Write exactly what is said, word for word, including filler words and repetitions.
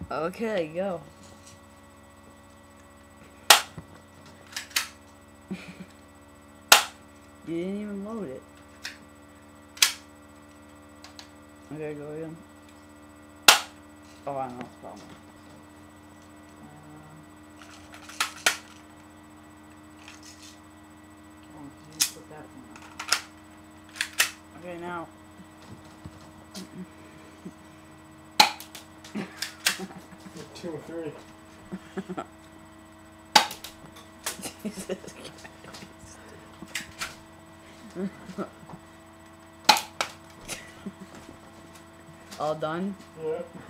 Okay, go. You didn't even load it. Okay, go again. Oh, I know it's a problem. Put that in. Okay, now. Two or three. Jesus Christ. All done? Yeah.